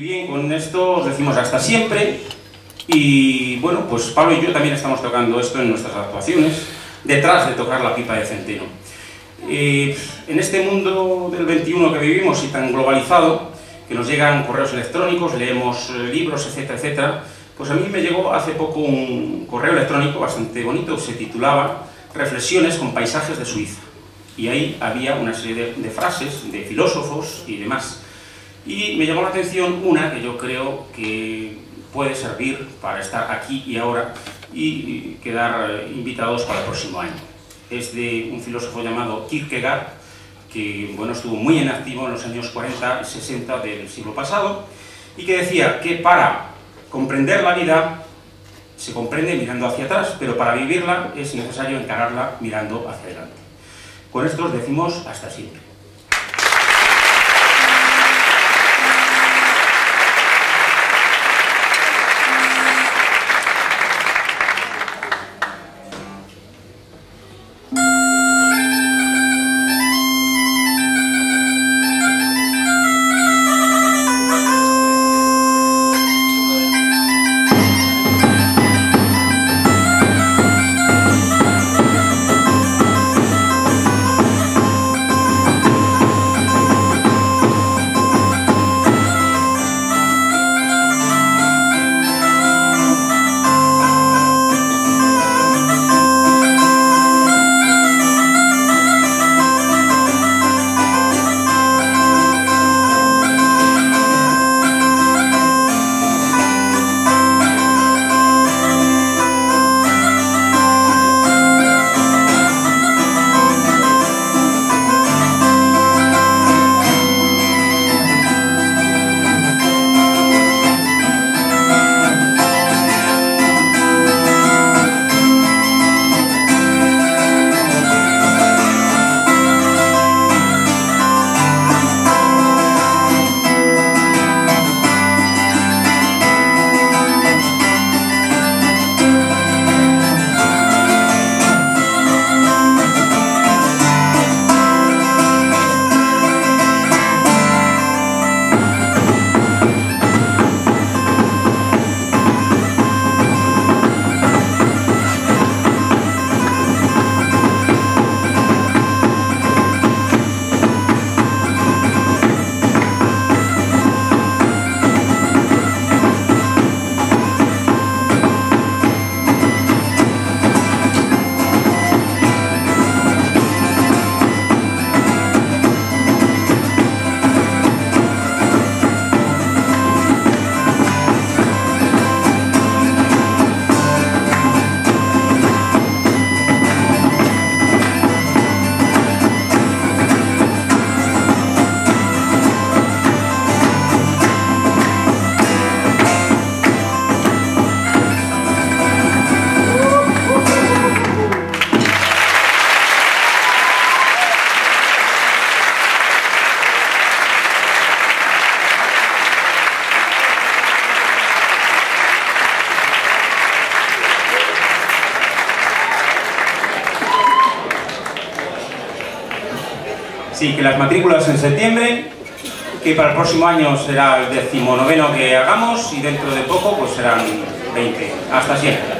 bien, con esto os decimos hasta siempre. Y bueno, pues Pablo y yo también estamos tocando esto en nuestras actuaciones, detrás de tocar la pipa de centeno. En este mundo del 21 que vivimos y tan globalizado, que nos llegan correos electrónicos, leemos libros, etcétera, etcétera, pues a mí me llegó hace poco un correo electrónico bastante bonito, se titulaba Reflexiones con paisajes de Suiza. Y ahí había una serie de frases de filósofos y demás. Y me llamó la atención una que yo creo que puede servir para estar aquí y ahora y quedar invitados para el próximo año. Es de un filósofo llamado Kierkegaard, que bueno, estuvo muy en activo en los años 40 y 60 del siglo pasado, y que decía que para comprender la vida se comprende mirando hacia atrás, pero para vivirla es necesario encararla mirando hacia adelante. Con esto os decimos hasta siempre. Sí, que las matrículas en septiembre, que para el próximo año será el 19º que hagamos y dentro de poco pues serán 20. Hasta siempre.